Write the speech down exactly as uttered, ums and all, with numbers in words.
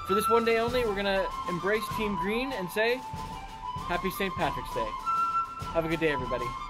for this one day only, we're going to embrace Team Green and say, Happy Saint Patrick's Day. Have a good day, everybody.